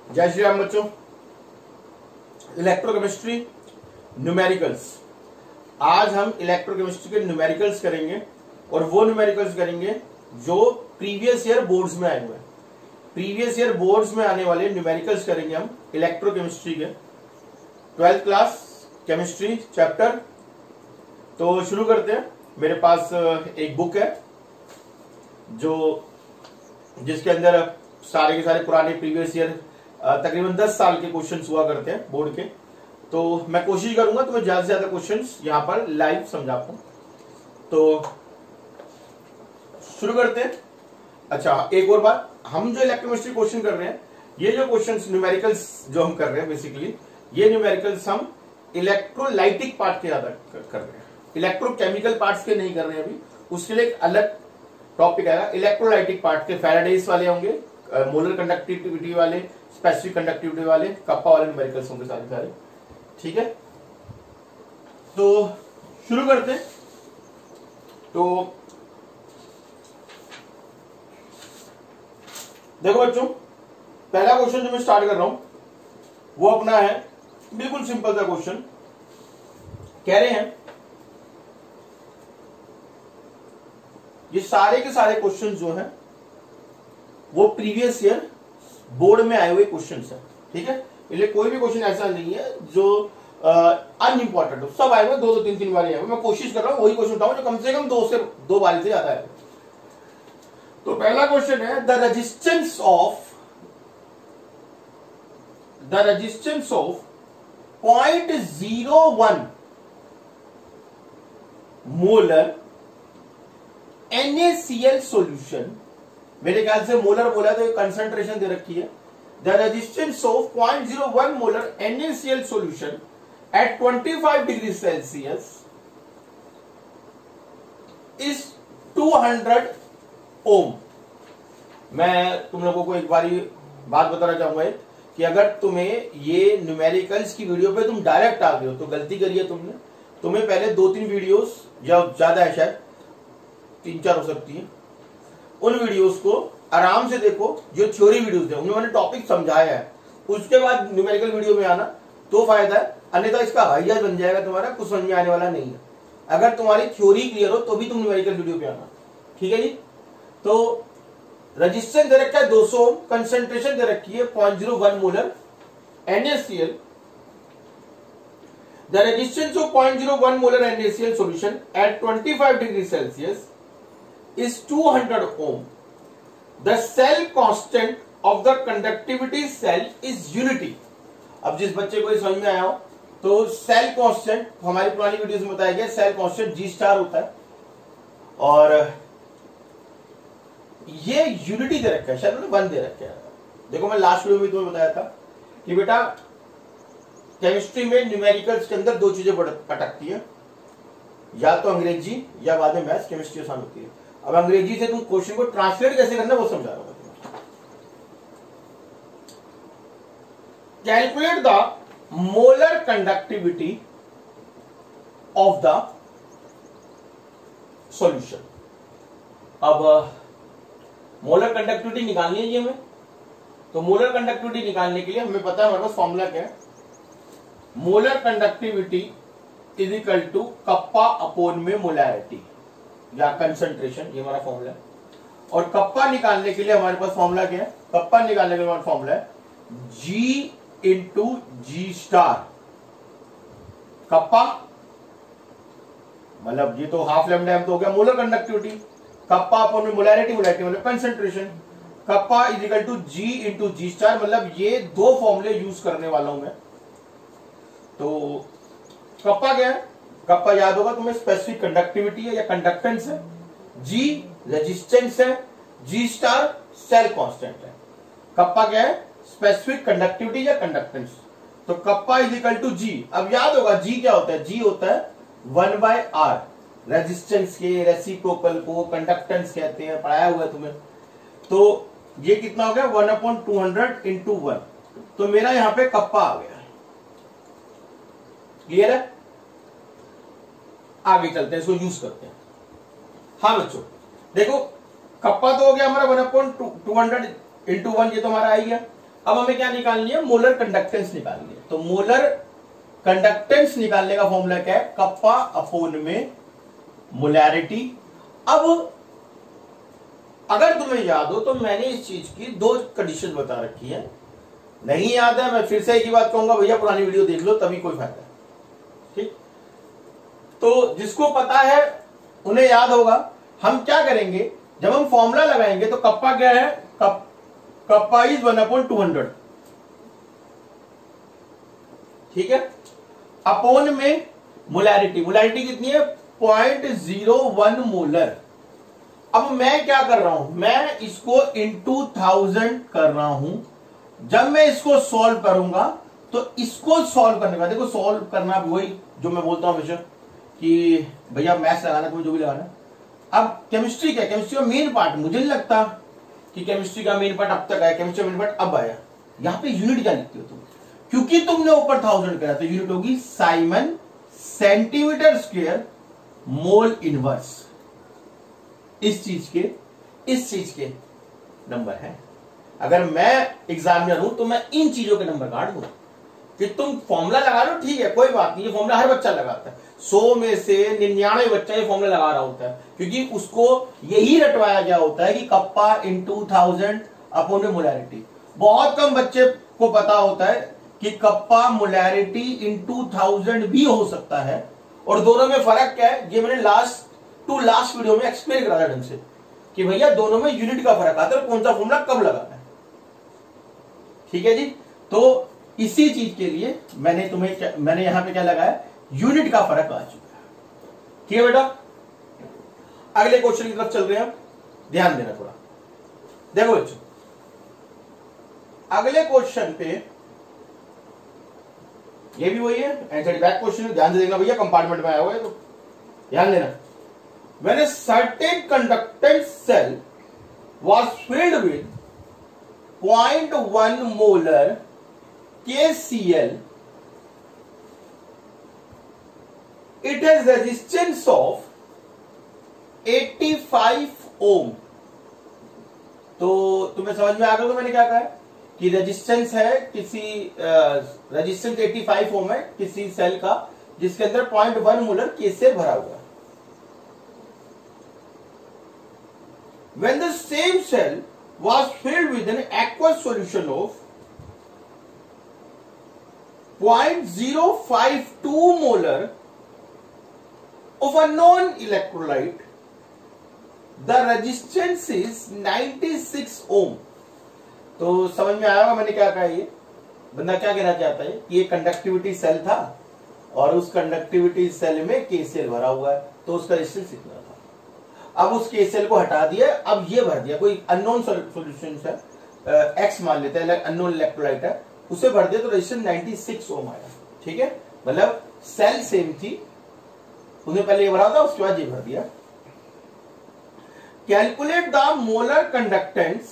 जय श्री राम बच्चों। Electrochemistry numericals, आज हम इलेक्ट्रोकेमिस्ट्री के न्यूमेरिकल्स करेंगे और वो न्यूमेरिकल्स करेंगे जो प्रीवियस ईयर बोर्ड्स में आए हुए हैं। प्रीवियस ईयर बोर्ड्स में आने वाले न्यूमेरिकल्स करेंगे हम इलेक्ट्रोकेमिस्ट्री के 12th क्लास केमिस्ट्री चैप्टर। तो शुरू करते हैं। मेरे पास एक बुक है जिसके अंदर सारे के सारे पुराने प्रीवियस ईयर तकरीबन 10 साल के क्वेश्चंस हुआ करते हैं बोर्ड के। तो मैं कोशिश करूंगा तो मैं ज्यादा से ज्यादा क्वेश्चंस यहां पर लाइव समझा पाऊं। तो शुरू करते हैं। अच्छा, एक और बात, हम जो इलेक्ट्रोकेमिस्ट्री क्वेश्चन कर रहे हैं, ये जो क्वेश्चंस न्यूमेरिकल्स जो हम कर रहे हैं, बेसिकली ये न्यूमेरिकल्स हम इलेक्ट्रोलाइटिक पार्ट के ज्यादा कर रहे हैं, इलेक्ट्रोकेमिकल पार्ट्स के नहीं कर रहे हैं अभी। उसके लिए एक अलग टॉपिक आएगा। इलेक्ट्रोलाइटिक पार्ट के फैराडेज वाले होंगे, मोलर कंडक्टिविटी वाले, स्पेसिफिक कंडक्टिविटी वाले, कप्पा वाले न्यूमेरिकल्स होंगे सारे। ठीक है, तो शुरू करते हैं। तो देखो बच्चों, पहला क्वेश्चन जो मैं स्टार्ट कर रहा हूं वो अपना है, बिल्कुल सिंपल सा क्वेश्चन। कह रहे हैं ये सारे के सारे क्वेश्चन जो हैं वो प्रीवियस ईयर बोर्ड में आए हुए क्वेश्चंस हैं। ठीक है, इसलिए कोई भी क्वेश्चन ऐसा नहीं है जो अनइंपॉर्टेंट हो। सब आए हुए, दो तीन बार आए हुए। मैं कोशिश कर रहा हूं वही क्वेश्चन उठाऊं जो कम से कम दो बारी से ज्यादा है। तो पहला क्वेश्चन है, the resistance of 0.01 molar NaCl solution. मेरे ख्याल से मोलर बोला तो कंसंट्रेशन दे रखी है। The resistance of 0.01 molar NaCl solution at 25 degree Celsius is 200 ohm. मैं तुम लोगों को एक बारी बात बताना चाहूंगा कि अगर तुम्हें ये न्यूमेरिकल्स की वीडियो पे तुम डायरेक्ट आ गए हो तो गलती करिए तुमने। तुम्हें पहले 2-3 वीडियोस, या ज्यादा है शायद 3-4 हो सकती है, उन वीडियोस को आराम से देखो जो थ्योरी वीडियोस है, उन्होंने टॉपिक समझाया है। उसके बाद न्यूमेरिकल वीडियो में आना तो फायदा है, अन्यथा इसका हवाईजहाज बन जाएगा तुम्हारा, कुछ समझ में आने वाला नहीं है। अगर तुम्हारी थ्योरी क्लियर हो तो भी तुम न्यूमेरिकल वीडियो पे आना। ठीक है जी। तो रजिस्टेंस दे रखा है 200 ओम, कंसेंट्रेशन दे रखी है 0.01 molar NaCl। The resistance of 0.01 molar NaCl solution at 25 degree Celsius is 200 ohm. The cell constant of the conductivity cell is unity. अब जिस बच्चे को ये समझ में आया हो तो सेल कांस्टेंट हमारी पुरानी वीडियोस में बताया गया, सेल कांस्टेंट G* होता है और ये यूनिटी दे रखा है, शायद 1 दे रखा है। देखो मैं लास्ट वीडियो में तुम्हें बताया था कि बेटा केमिस्ट्री में न्यूमेरिकल्स के अंदर 2 चीजें पटकती है, या तो अंग्रेजी या बाद में मैथ्स। केमिस्ट्री आसान होती है। अब अंग्रेजी से तुम क्वेश्चन को ट्रांसलेट कैसे करना वो समझा रहा हूं। Calculate the molar conductivity of the solution. अब मोलर कंडक्टिविटी निकालनी है जी हमें। तो मोलर कंडक्टिविटी निकालने के लिए हमें पता है हमारे पास फॉर्मूला क्या है। Molar conductivity is equal to kappa upon में मोलैरिटी या कंसंट्रेशन, ये हमारा फॉर्मूला है। और कप्पा निकालने के लिए हमारे पास फॉर्मूला क्या है? कप्पा निकालने के लिए हमारा फॉर्मूला है G इंटू G*। कप्पा मतलब ये तो हाफ लैम्डा एम तो हो गया मोलर कंडक्टिविटी, कप्पा अपॉन में मोलैरिटी, मोलैरिटी मतलब concentration. Kappa is equal to G into G*, मतलब ये 2 फॉर्मूले यूज करने वाला हूं मैं। तो कप्पा क्या है? कप्पा याद होगा तुम्हें, स्पेसिफिक कंडक्टिविटी है या कंडक्टेंस है, G रेजिस्टेंस है, G* सेल कांस्टेंट है। कप्पा क्या है? स्पेसिफिक कंडक्टिविटी या कंडक्टेंस। तो kappa is equal to G। अब याद होगा G क्या होता है? G होता है 1/R। रेजिस्टेंस के रेसिप्रोकल को कंडक्टेंस कहते हैं, पढ़ाया हुआ है तुम्हें। तो ये कितना हो गया? 1/200 इंटू 1। तो मेरा यहां पे कप्पा आ गया। क्लियर है? आगे चलते हैं, इसको यूज करते हैं। हाँ बच्चों देखो, कप्पा तो हो गया हमारा 1/200 इंटू 1, ये तो हमारा आ ही गया। अब हमें क्या निकालनी है, मोलर कंडक्टेंस निकालनी है। तो मोलर कंडक्टेंस निकालने का फॉर्मूला क्या है, कप्पा अपॉन में मोलैरिटी। अब अगर तुम्हें याद हो तो मैंने इस चीज की दो कंडीशन बता रखी है, नहीं याद है मैं फिर से एक ही बात कहूंगा, भैया पुरानी वीडियो देख लो तभी कोई फायदा है। ठीक, तो जिसको पता है उन्हें याद होगा। हम क्या करेंगे, जब हम फॉर्मूला लगाएंगे तो कप्पा क्या है, कप्पा इज 1/200, ठीक है, अपॉन में मोलैरिटी, मोलैरिटी कितनी है 0.01 मोलर। अब मैं क्या कर रहा हूं, मैं इसको इंटू 1000 कर रहा हूं। जब मैं इसको सॉल्व करूंगा तो इसको सॉल्व करने का, देखो सॉल्व करना वही जो मैं बोलता हूं हमेशा कि भैया मैथ्स लगाना तुम्हें जो भी लगाना। अब केमिस्ट्री क्या, केमिस्ट्री का मेन पार्ट मुझे नहीं लगता कि केमिस्ट्री का मेन पार्ट अब तक आया, केमिस्ट्री का मेन पार्ट अब आया। यहां पे यूनिट क्या लिखते हो तुम, क्योंकि तुमने ऊपर 1000 करा तो यूनिट होगी siemens centimetre square mole inverse. इस चीज के नंबर है। अगर मैं एग्जामिनर हूं तो मैं इन चीजों के नंबर काट दूं। कि तुम फॉर्मूला लगा लो ठीक है, कोई बात नहीं, ये फॉर्मूला हर बच्चा लगाता है, 100 में से 99 बच्चा ये फॉर्मूला लगा रहा होता है, क्योंकि उसको यही रटवाया गया होता है कि कप्पा इंटू 1000 अपॉन मोलैरिटी। बहुत कम बच्चे को पता होता है कि कप्पा मोलैरिटी इंटू 1000 भी हो सकता है, और दोनों में फर्क क्या है ये मैंने लास्ट वीडियो में एक्सप्लेन करा था ढंग से कि भैया दोनों में यूनिट का फर्क आता है, कौन सा फॉर्मूला कब लगाना है। ठीक है जी, तो इसी चीज के लिए मैंने यहां पे क्या लगाया, यूनिट का फर्क आ चुका है। ठीक है बेटा, अगले क्वेश्चन की तरफ चल रहे हैं, ध्यान देना थोड़ा। देखो बच्चों, अगले क्वेश्चन पे ये भी वही है, आंसर बैक क्वेश्चन है, ध्यान से देखना भैया, कंपार्टमेंट में आया हुआ है तो ध्यान देना। When a certain conductance cell was filled with 0.1 molar KCl, it has resistance of 85 ohm। तो तुम्हें समझ में आ गया तो मैंने क्या कहा है कि रेजिस्टेंस है किसी रेजिस्टेंस 85 ओम है किसी सेल का जिसके अंदर 0.1 मोलर KCl भरा हुआ है। When the same cell was filled with an aqueous solution of 0.052 molar of a non-electrolyte, the resistance is 96 ohm। तो समझ में आया होगा मैंने क्या कहा, ये बंदा क्या कहना चाहता है कि ये कंडक्टिविटी सेल था और उस कंडक्टिविटी सेल में KCl भरा हुआ है, तो उसका रेजिस्टेंस इतना था। अब उस KCl को हटा दिया, अब ये भर दिया, कोई अननोन सॉल्यूशन है, एक्स मान लेते हैं, अननोन इलेक्ट्रोलाइट है, उसे भर दिया तो रेजिस्टेंस 96 ओम आया। ठीक है, मतलब सेल सेम थी, उसने पहले ये भरा था उसके बाद ये भर दिया। Calculate the molar conductance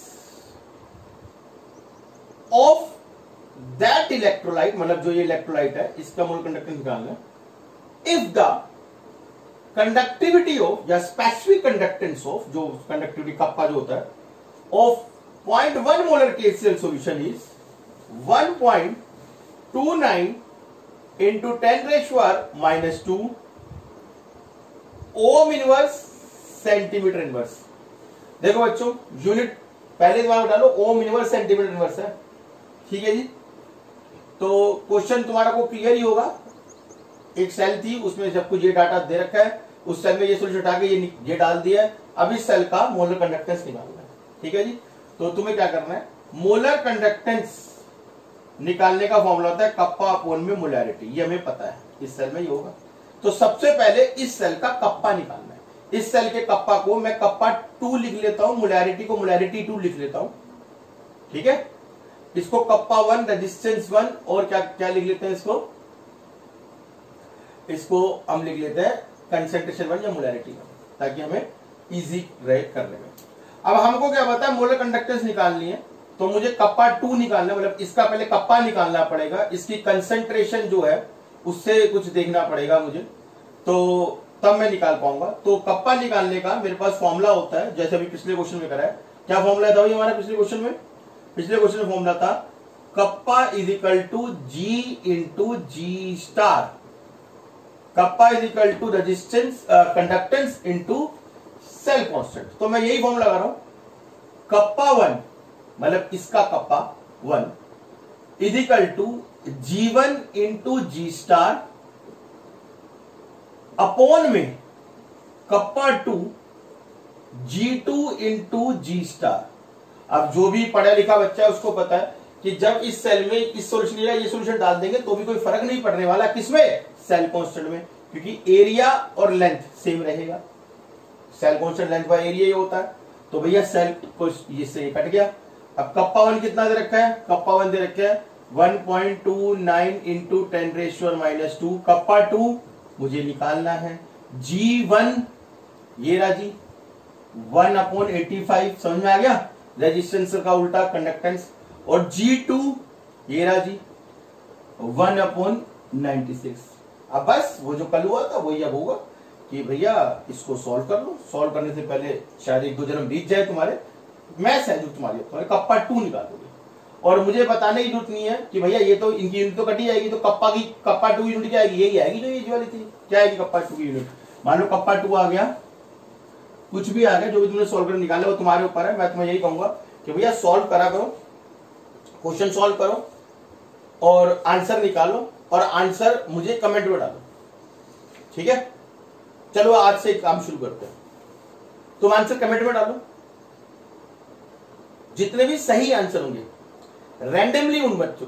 of that electrolyte, मतलब जो ये इलेक्ट्रोलाइट है इसका मोलर कंडक्टेंस निकालना है। इफ द कंडक्टिविटी ऑफ या स्पेसिफिक कंडक्टेंस ऑफ, जो कंडक्टिविटी कप्पा जो होता है, of 0.1 molar KCl solution is 1.29 into 10⁻⁻² ohm inverse centimetre inverse. देखो बच्चों, यूनिट पहले दिमाग डालो, ओम इनवर्स सेंटीमीटर इनवर्स है। ठीक है जी, तो क्वेश्चन तुम्हारा को क्लियर ही होगा। एक सेल थी उसमें सब कुछ ये डाटा दे रखा है, उस सेल में ये सोल्यूशन हटा के ये डाल दिया है, अब इस सेल का मोलर कंडक्टेंस निकालना है। ठीक है जी, तो तुम्हें क्या करना है, मोलर कंडक्टेंस निकालने का फॉर्मूला होता है कप्पा अपॉन में मोलैरिटी, ये हमें पता है इस सेल में ये होगा। तो सबसे पहले इस सेल का कप्पा निकालना है। इस सेल के कप्पा को मैं कप्पा 2 लिख लेता हूं, मोलैरिटी को मोलैरिटी 2 लिख लेता हूं। ठीक है, इसको कप्पा 1 रेजिस्टेंस 1 और क्या क्या लिख लेते हैं, इसको हम लिख लेते हैं कंसेंट्रेशन 1 या मोलैरिटी 1, ताकि हमें इजी रहे करने में। अब हमको क्या पता है, मोलर कंडक्टेंस निकालनी है, तो मुझे कप्पा 2 निकालना है, मतलब इसका पहले कप्पा निकालना पड़ेगा, इसकी कंसेंट्रेशन जो है उससे कुछ देखना पड़ेगा मुझे, तो तब मैं निकाल पाऊंगा। तो कप्पा निकालने का मेरे पास फॉर्मूला होता है, जैसे अभी पिछले क्वेश्चन में करा है। क्या फॉर्मूला था भाई हमारा पिछले क्वेश्चन में? पिछले क्वेश्चन में फॉर्मूला था kappa is equal to G into G star. Kappa is equal to resistance conductance into cell constant. तो मैं यही फॉर्मूला लगा रहा हूं, कप्पा 1 मतलब इसका kappa 1 is equal to G1 into G star upon में kappa 2 G2 into G star. अब जो भी पढ़ा लिखा बच्चा है उसको पता है कि जब इस सेल में इस सॉल्यूशन या ये सॉल्यूशन डाल देंगे तो भी कोई फर्क नहीं पड़ने वाला, किसमें, सेल कांस्टेंट में, क्योंकि एरिया और लेंथ सेम रहेगा। Cell constant length by area ये होता है। तो भैया सेल को इससे कट गया। अब कप्पा 1 कितना दे रखा है, कप्पा 1 दे रखा है 1.29 इंटू 10⁻⁻²। कप्पा 2 मुझे निकालना है, G1 ये रहा जी 1/85, समझ में आ गया, रेजिस्टेंस का उल्टा कंडक्टेंस। और G2 ये रहा जी 1/96। अब बस वो जो कल हुआ था वही अब होगा कि भैया इसको सॉल्व कर लो। सॉल्व करने से पहले शायद 1-2 जन्म बीत जाए तुम्हारे, मैथ्स है जो तुम्हारे कप्पा 2 निकालोगे। और मुझे बताने की जरूरत नहीं है कि भैया ये तो इनकी यूनिट तो कटी जाएगी, तो कप्पा 2 की यूनिट क्या आएगी, यही आएगी जो ये वाली थी। क्या आएगी कप्पा 2 की यूनिट, मान लो कप्पा 2 आ गया, कुछ भी आ गया, जो भी तुमने सॉल्व कर निकाले वो तुम्हारे ऊपर है। मैं तुम्हें यही कहूंगा कि भैया सॉल्व करा करो, क्वेश्चन सॉल्व करो और आंसर निकालो और आंसर मुझे कमेंट में डालो, ठीक है। चलो आज से काम शुरू करते हैं। तुम आंसर कमेंट में डालो, जितने भी सही आंसर होंगे रैंडमली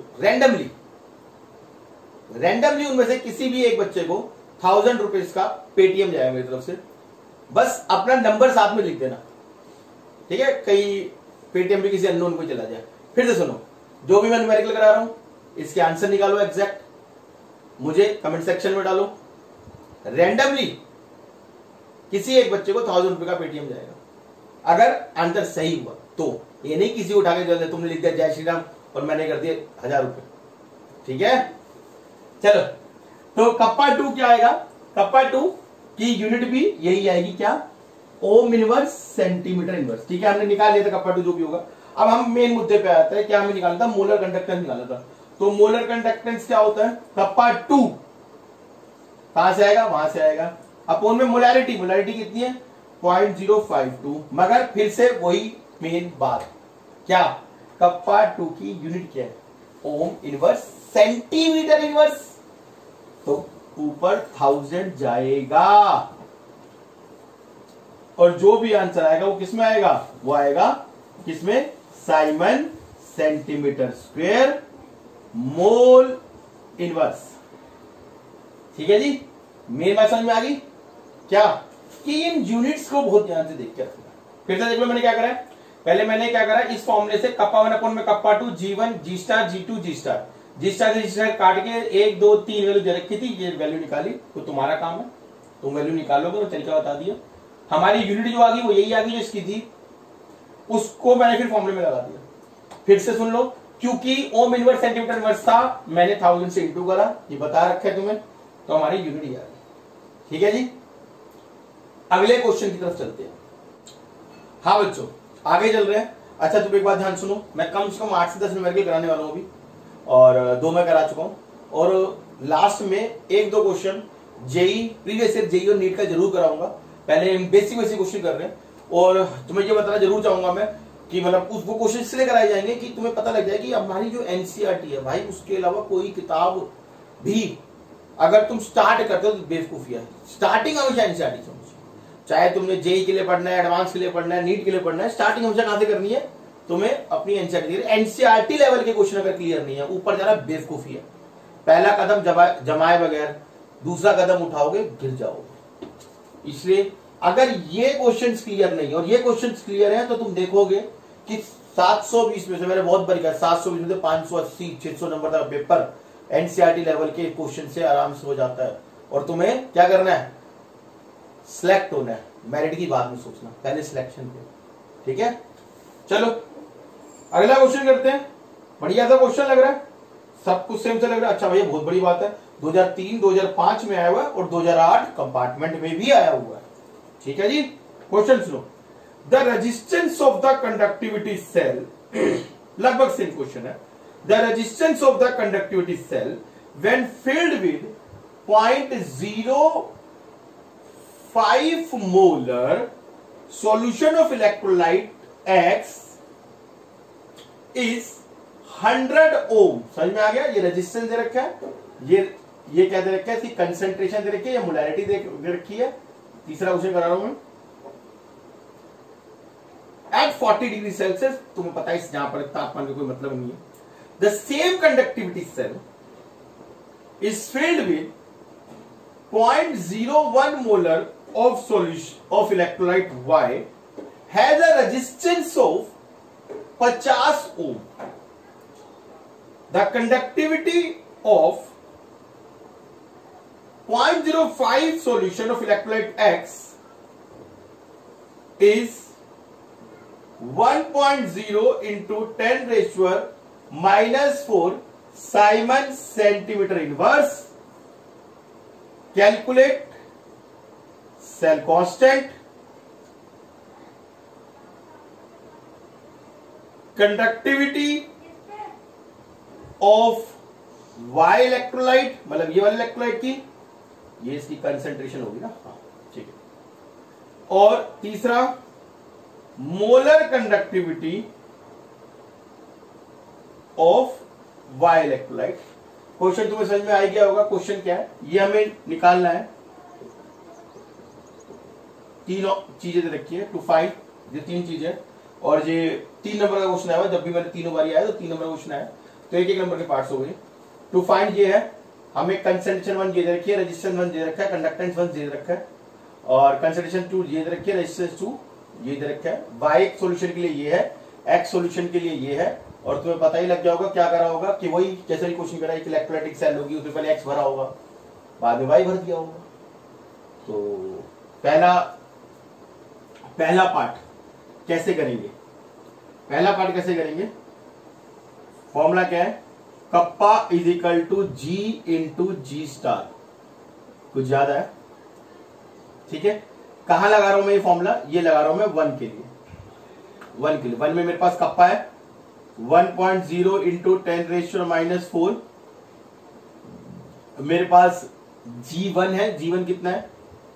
उनमें से किसी भी एक बच्चे को 1000 रुपीज का पेटीएम जाएगा मेरी तरफ से। बस अपना नंबर साथ में लिख देना, ठीक है, कहीं पेटीएम भी किसी अननोन को चला जाए। फिर से सुनो, जो भी मैं न्यूमेरिकल करा रहा हूं इसके आंसर निकालो एग्जैक्ट, मुझे कमेंट सेक्शन में डालो। रैंडमली किसी एक बच्चे को 1000 रुपए का पेटीएम जाएगा अगर आंसर सही हुआ तो। ये नहीं किसी उठा के जल्दी तुमने लिख दिया जय श्री राम और मैंने कर दिया 1000 रुपए, ठीक है। चलो तो कप्पा 2 क्या आएगा, कप्पा 2 की यूनिट भी यही आएगी, क्या, ओम इनवर्स सेंटीमीटर इनवर्स, ठीक है। हमने निकाल लिया था कप्पा 2 जो भी होगा। अब हम मेन मुद्दे पे आते हैं, क्या हमें निकालना था, मोलर कंडक्टेंस निकालना था। तो मोलर कंडक्टेंस क्या होता है, कप्पा 2 कहां से आएगा, वहां से आएगा, अपोन में मोलैरिटी, मोलैरिटी कितनी है 0.052। मगर फिर से वही मेन बात, क्या, कप्पा 2 की यूनिट क्या है, ओम इनवर्स सेंटीमीटर इनवर्स, तो ऊपर 1000 जाएगा और जो भी आंसर आएगा वो किसमें आएगा, वो आएगा किसमें, siemens centimetre square mole inverse, ठीक है जी। मेन बात समझ में आ गई क्या, कि इन यूनिट्स को बहुत ध्यान से देख के रखना। फिर से देख लो मैंने क्या करा है, पहले मैंने क्या करा, इस फॉर्मूले से कप्पा 1 अपॉन में kappa 2 G1 G star G2 G star से जी स्टार काट के 1 2 3 वैल्यू दे रखी थी, ये वैल्यू निकाली। तो तुम्हारा काम है, तुम वैल्यू निकालोगे, तो तरीका बता दिया। हमारी यूनिट जो आ गई वो यही आ गई जो इसकी थी, उसको मैंने फिर फॉर्मूले में लगा दिया। फिर से सुन लो, क्योंकि ओम इनवर्स सेंटीमीटर इनवर्स था, मैंने 1000 से इंटू करा, ये बता रखा है तुम्हें, तो हमारी यूनिट ही आ गई, ठीक है जी। अगले क्वेश्चन की तरफ चलते हैं। हाँ बच्चों आगे चल रहे हैं। अच्छा तुम एक बात ध्यान सुनो, मैं कम से कम 8 से 10 न्यूमेरिकल कराने वाला हूं अभी, और 2 मैं करा चुका हूं, और लास्ट में 1-2 question JEE previous year JEE और नीट का जरूर कराऊंगा। पहले बेसिक क्वेश्चन कर रहे हैं, और तुम्हें ये बताना जरूर चाहूंगा मैं कि मतलब वो क्वेश्चन इसलिए कराए जाएंगे कि तुम्हें पता लग जाए कि हमारी जो एनसीईआरटी है भाई, उसके अलावा कोई किताब भी अगर तुम स्टार्ट करते हो तो बेवकूफी है। स्टार्टिंग हमेशा एनसीईआरटी से, चाहे तुमने जेई के लिए पढ़ना है, एडवांस के लिए पढ़ना है, नीट के लिए पढ़ना है, स्टार्टिंग हमेशा कहां से करनी है, तुम्हें अपनी एनसीईआरटी लेवल के क्वेश्चन अगर क्लियर नहीं है, ऊपर जाना बेवकूफी है। पहला कदम जमाए बगैर दूसरा कदम उठाओगे गिर जाओगे। इसलिए अगर ये क्वेश्चंस क्लियर नहीं और ये क्वेश्चंस क्लियर है तो तुम देखोगे कि 720 में से, मैंने बहुत बारी कहा 720 में से 580-600 नंबर का पेपर एनसीईआरटी लेवल के क्वेश्चन से आराम से हो जाता है। और तुम्हें क्या करना है, सिलेक्ट होना है, मेरिट की बात में सोचना, पहले सिलेक्शन पे, ठीक है। चलो अगला क्वेश्चन करते हैं। बढ़िया सा क्वेश्चन लग रहा है, सब कुछ सेम से लग रहा है। अच्छा भैया बहुत बड़ी बात है, 2003 2005 में आया हुआ है और 2008 कंपार्टमेंट में भी आया हुआ है, ठीक है जी। क्वेश्चन सुनो, the resistance of the conductivity cell, लगभग सेम क्वेश्चन है। The resistance of the conductivity cell when filled with 0.05 molar solution of electrolyte X is 100 ohm. समझ में आ गया? ये रेजिस्टेंस दे रखा है, ये क्या दे रखा है, इसकी कंसेंट्रेशन दे रखी है, या मोलैरिटी दे रखी है। तीसरा क्वेश्चन करा रहा हूं मैं। एट 40 डिग्री सेल्सियस, तुम्हें पता है जहां पर तापमान का कोई मतलब नहीं है, the same conductivity cell is filled with 0.01 molar of solution of electrolyte Y has a resistance of 50 ohm. The conductivity of 0.05 solution of electrolyte X is 1.0 into 10⁻⁻⁴ Simon centimeter inverse. Calculate cell constant, conductivity of Y electrolyte, मतलब ये वाले electrolyte की, ये इसकी concentration होगी ना, हाँ ठीक है। और तीसरा molar conductivity of Y electrolyte. Question तुम्हें समझ में आ गया होगा। क्वेश्चन क्या है, ये हमें निकालना है। तीनों चीजें दे रखी है टू फाइंड, ये 3 चीजें, और ये 3 नंबर का क्वेश्चन आया। जब भी मैंने 3 बार आया तो 3 नंबर का क्वेश्चन आया, तो एक नंबर के पार्ट्स हो गए। टू फाइंड ये है, हमें कंसेंट्रेशन 1 ये दे रखी है, रेजिस्टेंस 1 दे रखा है, कंडक्टेंस 1 दे रखा है, और कंसेंट्रेशन 2 ये दे रखी है, रेजिस्टेंस 2 ये दे रखा है। Y सॉल्यूशन के लिए ये है, X सॉल्यूशन के लिए ये है। और तुम्हें पता ही लग गया होगा क्या करा होगा, कि वही जैसे ही क्वेश्चन करा, एक इलेक्ट्रोलाइटिक सेल होगी, उसमें पहले X भरा होगा, बाद में Y भर दिया होगा। तो पहला पार्ट कैसे करेंगे, फॉर्मूला क्या है, kappa is equal to G into G star. कुछ याद आया? ठीक है। कहां लगा रहा हूं मैं ये फॉर्मूला, ये लगा रहा हूं मैं 1 के लिए। 1 में मेरे पास कप्पा है 1.0 इंटू 10⁻⁻⁴। मेरे पास G1 है, G1 कितना है,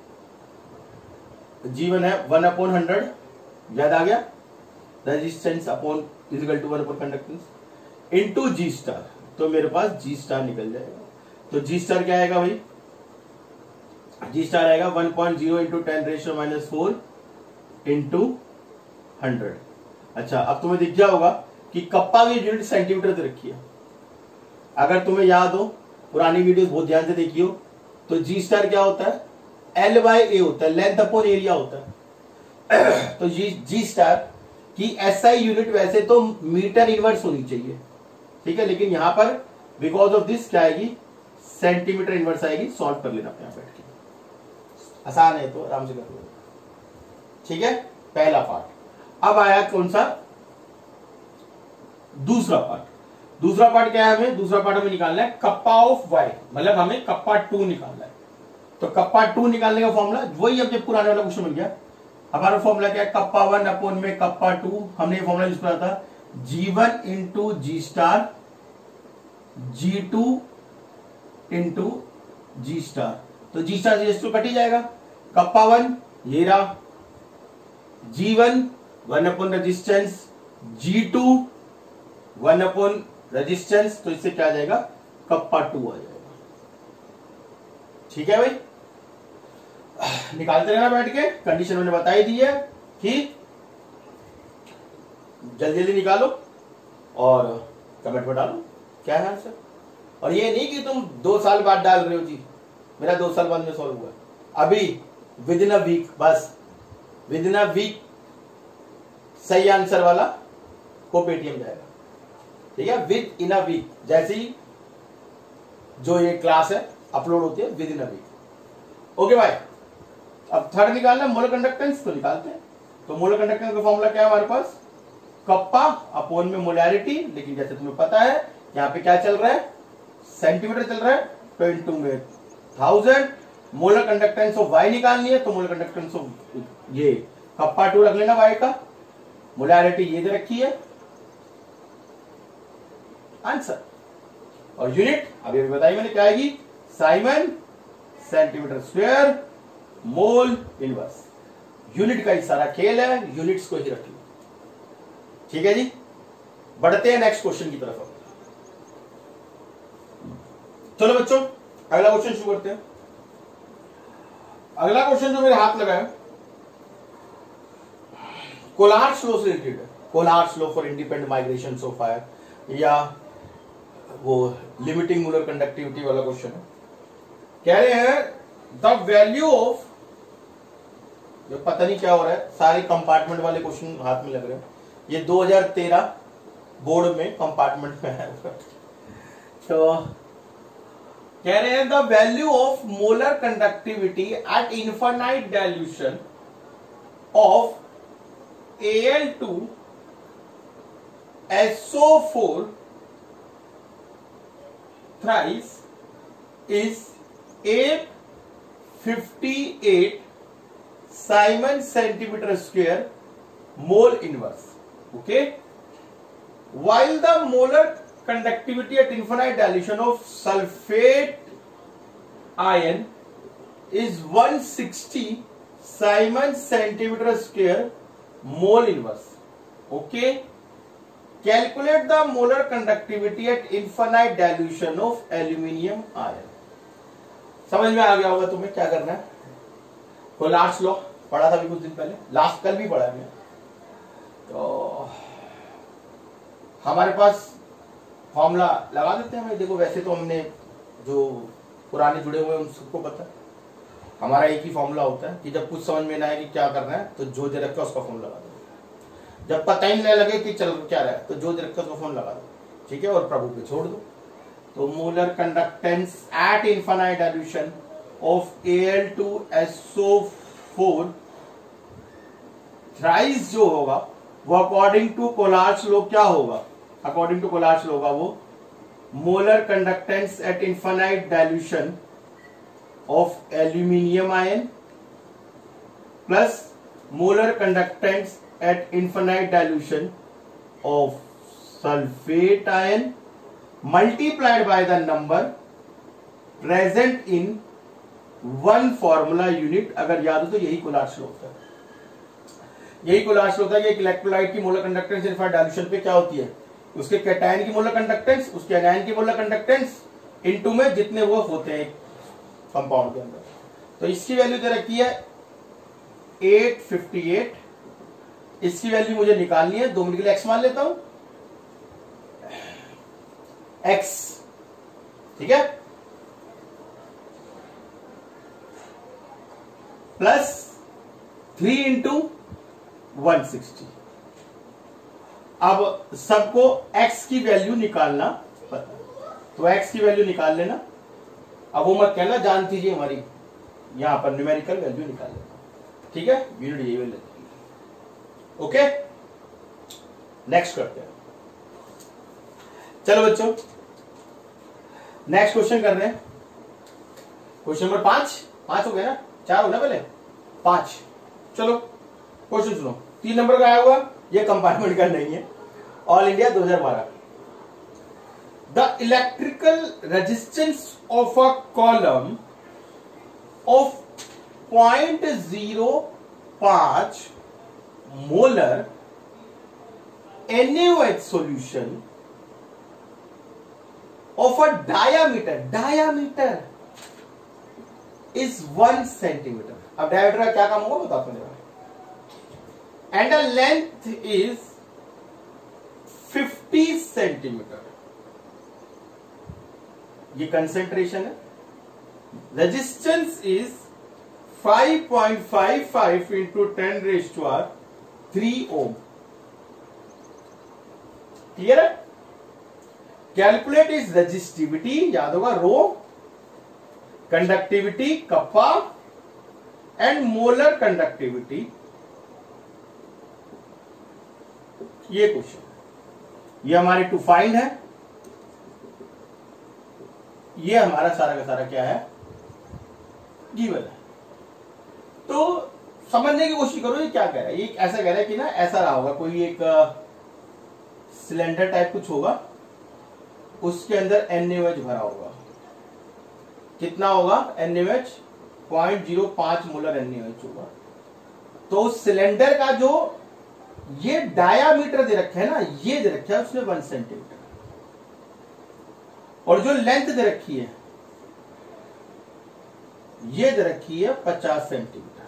G1 है 1/100। याद आ गया? Resistance upon equal to 1 upon conductance into G star. तो मेरे पास G स्टार निकल जाएगा। तो G स्टार क्या आएगा भाई, G स्टार आएगा 1.0 इंटू 10⁻⁻⁴ इंटू 100। अच्छा, अब तुम्हें दिख गया होगा कि कप्पा की यूनिट सेंटीमीटर दे रखी है। अगर तुम्हें याद हो, पुरानी वीडियो बहुत ध्यान से देखी हो, तो G स्टार क्या होता है, L/A होता है, लेंथ अपॉन एरिया होता है। तो G स्टार की SI यूनिट वैसे तो मीटर इनवर्स होनी चाहिए, ठीक है, लेकिन यहां पर बिकॉज ऑफ दिस क्या आएगी, सेंटीमीटर इनवर्स आएगी। सॉल्व कर लेना अपने आप बैठ के, आसान है तो आराम से कर लो। ठीक है, पहला पार्ट। अब आया कौन सा, दूसरा पार्ट क्या है, दूसरा पार्ट हमें निकालना है कप्पा ऑफ Y, मतलब हमें कप्पा 2 निकालना है। तो कप्पा 2 निकालने का फॉर्मूला वही, अब जब पुराने वाला क्वेश्चन मिल गया, हमारा फॉर्मूला क्या है, कप्पा 1 अपॉन में कप्पा 2। हमने ये फॉर्मूला यूज करा था, G1 into G star, G2 into G star. तो G स्टार से कट ही जाएगा। कप्पा 1 ये रहा, G1 1 upon resistance, G2 1 upon resistance, तो इससे क्या आ जाएगा, कप्पा 2 आ जाएगा। ठीक है भाई, निकालते रहना बैठ के। कंडीशन मैंने बता ही दी है कि जल्दी जल्दी निकालो और कमेंट में डालो क्या है आंसर। और ये नहीं कि तुम 2 साल बाद डाल रहे हो जी, मेरा 2 साल बाद में सॉल्व हुआ, अभी विद इन अ वीक, बस विद इन अ वीक सही आंसर वाला को पेटीएम जाएगा। ठीक है, विद इन अ वीक, जैसे ही जो ये क्लास है अपलोड होती है within a week. Okay भाई, अब थर्ड निकालना मोलर कंडक्टेंस, तो निकालते हैं। तो मोलर कंडक्टेंस का फॉर्मूला क्या है हमारे पास, कप्पा अपॉन में मोलैरिटी, लेकिन जैसे तुम्हें पता है यहां पे क्या चल रहा है, सेंटीमीटर चल रहा है, तो इंटू में 1000। मोलर कंडक्टेंस ऑफ Y निकालनी है, तो मोलर कंडक्टेंस ऑफ ये कप्पा 2 रख लेना Y का, मोलैरिटी ये दे रखी है, आंसर। और यूनिट अभी अभी बताई मैंने क्या आएगी, siemens centimetre square mole inverse. Unit का ही सारा खेल है, यूनिट्स को ही रखिए। ठीक है जी, बढ़ते हैं नेक्स्ट क्वेश्चन की तरफ। चलो बच्चों अगला क्वेश्चन शुरू करते हैं। अगला क्वेश्चन जो मेरे हाथ लगा है कोलार्ड्स लॉ से रिलेटेड है। Kohlrausch's law for independent migration of fire, या वो लिमिटिंग मोलर कंडक्टिविटी वाला क्वेश्चन है। कह रहे हैं द वैल्यू ऑफ, जो पता नहीं क्या हो रहा है, सारे कंपार्टमेंट वाले क्वेश्चन हाथ में लग रहे हैं। ये 2013 बोर्ड में कंपार्टमेंट में है। तो कह रहे हैं the value of molar conductivity at infinite dilution of Al2 SO4 thrice is 858 Simon centimeter square mole inverse. Okay, while the molar conductivity at infinite dilution of sulfate ion is 160 Simon centimeter square mole inverse. Okay, calculate the molar conductivity at infinite dilution of aluminium ion. समझ में आ गया होगा तुम्हें क्या करना है। Kohlrausch's law पढ़ा था अभी कुछ दिन पहले, लास्ट कल भी पढ़ा है। तो हमारे पास फॉर्मूला लगा देते हैं भाई। देखो वैसे तो हमने जो पुराने जुड़े हुए हैं उन सबको पता है, हमारा एक ही फॉर्मूला होता है कि जब कुछ समझ में ना आए कि क्या करना है तो जो दे रखा है उसका फॉर्मूला लगा दो। जब पता ही नहीं लगे कि चल क्या रहा है तो जो दे रखा है उसका फॉर्मूला लगा दो, ठीक है, और प्रभु पे छोड़ दो। तो molar conductance at infinite dilution of Al2SO4 thrice जो होगा वो अकॉर्डिंग टू कोलार्ड्स लॉ क्या होगा, अकॉर्डिंग टू कोलार्ड्स लॉ होगा वो molar conductance at infinite dilution of aluminium ion plus molar conductance at infinite dilution of sulphate ion multiplied by the number present in one formula unit। अगर याद हो तो यही कोलार्ड्स law होता है, यही कोलार्ड्स लॉ होता है। ये इलेक्ट्रोलाइट की मोलर कंडक्टेंस इनफाइनाइट डाइल्यूशन पे क्या होती है, उसके कैटायन की मोलर कंडक्टेंस, उसके एनायन की मोलर कंडक्टेंस इनटू में जितने वो होते हैं कंपाउंड के अंदर। तो इसकी वैल्यू दे रखी है 858। इसकी वैल्यू मुझे निकालनी है, 2 मिनट के लिए एक्स मान लेता हूं, x, ठीक है, प्लस 3 इंटू 160। अब सबको x की वैल्यू निकालना पता, तो x की वैल्यू निकाल लेना। अब वो मत कहना जान दीजिए हमारी, यहां पर न्यूमेरिकल वैल्यू निकाल लेना, ठीक है, यूनिट यही वैल्यू। ओके, नेक्स्ट करते हैं। चलो बच्चों नेक्स्ट क्वेश्चन कर रहे हैं, क्वेश्चन नंबर 5 हो गया ना, 4 हो ना पहले 5। चलो क्वेश्चन सुनो, 3 नंबर का आया हुआ, ये कंपार्टमेंट का नहीं है, all India 2012। The electrical resistance of a column of 0.05 molar NaOH solution of a diameter is 1 centimeter। अब डायमीटर का क्या काम होगा बताओ मेरे, and a length is 50 centimeter। ये कंसेंट्रेशन है, resistance is 5.55 into 10⁻³ ohm. Clear है? कैलकुलेट इज रेजिस्टिविटी, याद होगा rho, conductivity kappa and molar conductivity. ये क्वेश्चन, ये हमारे टू फाइंड है, ये हमारा सारा का सारा क्या है, गिवन है। तो समझने की कोशिश करो ये क्या कह रहा है। ये ऐसा कह रहा है कि ना ऐसा रहा होगा, कोई एक सिलेंडर टाइप कुछ होगा, उसके अंदर NaOH भरा होगा। कितना होगा? NaOH 0.05 मोलर NaOH होगा। तो उस सिलेंडर का जो ये डायामीटर दे रखा है ना, ये दे रखा है उसने 1 सेंटीमीटर, और जो लेंथ दे रखी है ये दे रखी है 50 सेंटीमीटर।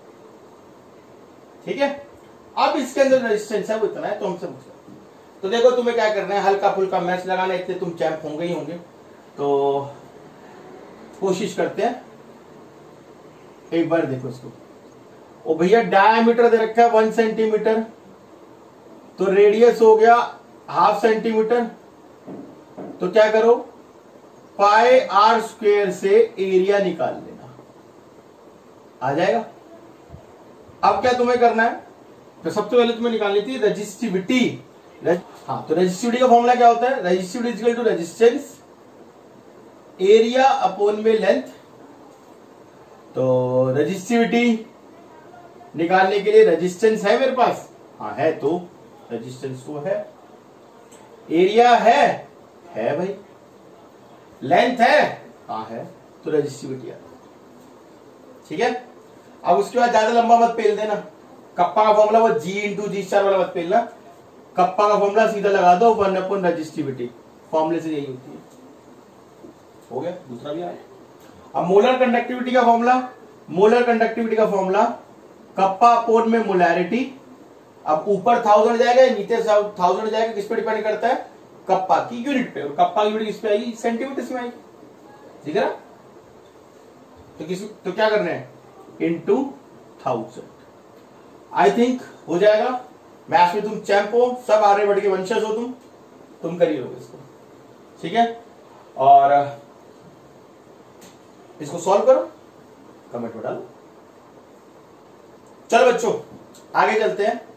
ठीक है, अब इसके अंदर रेजिस्टेंस है वो इतना है, तो हमसे पूछा। तो देखो तुम्हें क्या करना है, हल्का फुल्का मैच लगाना, इतने तुम चैंप होंगे ही होंगे, तो कोशिश करते हैं। एक बार देखो इसको, ओ भैया डायामीटर दे रखा है 1 सेंटीमीटर, तो रेडियस हो गया 0.5 सेंटीमीटर। तो क्या करो, पाई r स्क्वायर से एरिया निकाल लेना, आ जाएगा। अब क्या तुम्हें करना है, तो सबसे पहले तुम्हें निकालनी थी रेजिस्टिविटी। हाँ, तो रेजिस्टिविटी का फॉर्मूला क्या होता है? Resistivity is equal to resistance area upon में लेंथ। तो रेजिस्टिविटी निकालने के लिए रेजिस्टेंस है मेरे पास, हाँ है, तो रेजिस्टेंस तो है, एरिया है भाई, लेंथ है, हाँ है, तो रेजिस्टिविटी है। ठीक है, अब उसके बाद ज्यादा लंबा मत पेल देना। कप्पा का फॉर्मूला वो G/G वाला मत पेलना, कप्पा का फॉर्मूला सीधा लगा दो, 1 अपॉन रेजिस्टिविटी, फॉर्मूले से यही होती है। हो गया, दूसरा भी आया। अब मोलर कंडक्टिविटी का फॉर्मूला, कप्पा अपॉन में मोलैरिटी। अब ऊपर 1000 जाएगा, नीचे 1000 जाएगा, किस पे डिपेंड करता है? कप्पा की यूनिट पे, और कप्पा की यूनिट किस पे आएगी? सेंटीमीटर में आएगी। ठीक है ना, तो क्या करना है? इनटू 1000। आई थिंक हो जाएगा। मैथ्स में तुम चैंप हो, सब आर्यभट्ट के वंशज हो, तुम कर ही लोगे इसको। ठीक है, और इसको सॉल्व करो, कमेंट में डालो। चलो बच्चों आगे चलते हैं।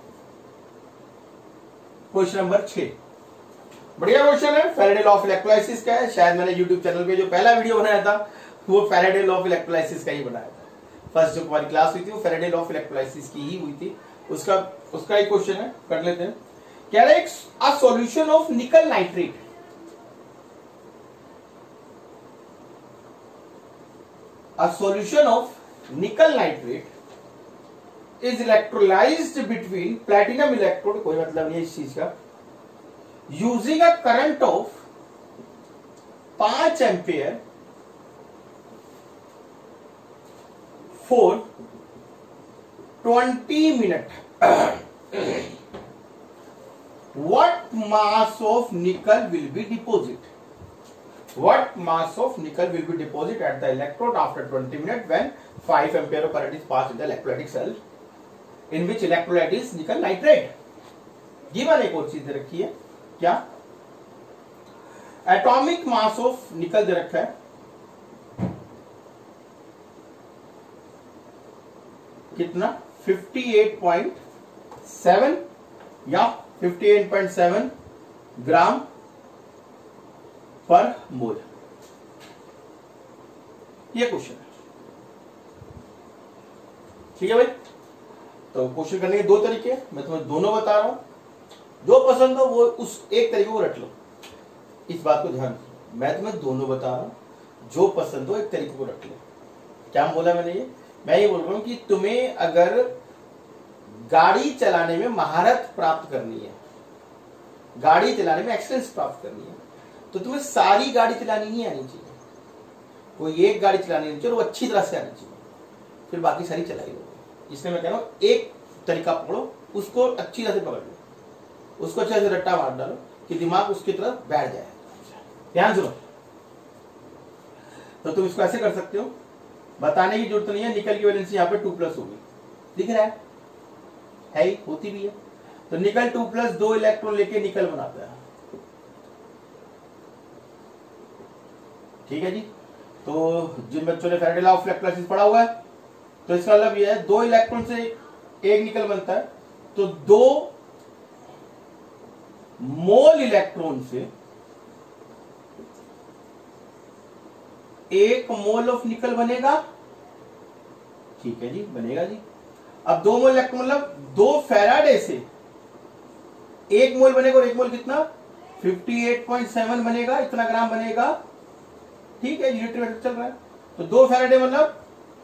क्वेश्चन नंबर 6, बढ़िया क्वेश्चन है। फैराडे लॉ ऑफ इलेक्ट्रोलाइसिस का है। शायद मैंने यूट्यूब चैनल पे जो पहला वीडियो बनाया था वो फैराडे लॉ ऑफ इलेक्ट्रोलाइसिस का ही बनाया था। फर्स्ट जो हमारी क्लास हुई थी वो फैराडे लॉ ऑफ इलेक्ट्रोलाइसिस की ही हुई थी। उसका एक क्वेश्चन है, कर लेते हैं। कह रहे हैं a solution of nickel nitrate, a solution of nickel nitrate is electrolyzed between platinum electrode, कोई मतलब नहीं है इस चीज का, using a current of 5 ampere for 20 minutes. What mass of nickel will be deposited? What mass of nickel will be deposited at the electrode after 20 minutes when 5 ampere of current is passed in the electrolytic cell in which electrolyte is nickel nitrate? Given एक और चीज दे रखी है, क्या? Atomic mass of निकल दे रखा है, कितना? 58.7 या 58.7 ग्राम पर मोल। ये क्वेश्चन है। ठीक है भाई, तो क्वेश्चन करने के दो तरीके हैं, मैं तुम्हें दोनों बता रहा हूं, जो पसंद हो वो उस एक तरीके को रट लो। इस बात को ध्यान रखो, मैं तुम्हें दोनों बता रहा हूं, जो पसंद हो एक तरीके को रट लो। क्या बोला मैंने? मैं ये बोल रहा हूं कि तुम्हें अगर गाड़ी चलाने में महारत प्राप्त करनी है, गाड़ी चलाने में एक्सीलेंस प्राप्त करनी है, तो तुम्हें सारी गाड़ी चलानी नहीं आनी चाहिए, कोई एक गाड़ी चलानी नहीं चाहिए, वो अच्छी तरह से आनी चाहिए, फिर बाकी सारी चलाई लोगे। इसलिए मैं कह रहा हूं एक तरीका पकड़ो, उसको अच्छी तरह से पकड़ लो, उसको अच्छे से रट्टा मार डालो कि दिमाग उसकी तरफ बैठ जाए। ध्यान सुनो, तो तुम इसको ऐसे कर सकते हो, बताने की जरूरत नहीं है। निकल की वैलेंसी यहाँ पे 2+ होगी, दिख रहा है ही, होती भी है। तो निकल 2+ 2 इलेक्ट्रॉन लेके निकल बनाता है। ठीक है जी, तो जिन बच्चों ने फैराडे लॉ ऑफ इलेक्ट्रोलाइसिस पढ़ा हुआ है, तो इसका मतलब यह है 2 इलेक्ट्रॉन से एक निकल बनता है, तो 2 मोल इलेक्ट्रॉन से 1 मोल ऑफ निकल बनेगा। ठीक है जी, बनेगा जी। अब 2 मोल इलेक्ट्रॉन मतलब 2 फैराडे से 1 मोल बनेगा, और 1 मोल कितना? 58.7 बनेगा, इतना ग्राम बनेगा। ठीक है, यूनिट मेथड चल रहा है। तो 2 फैराडे मतलब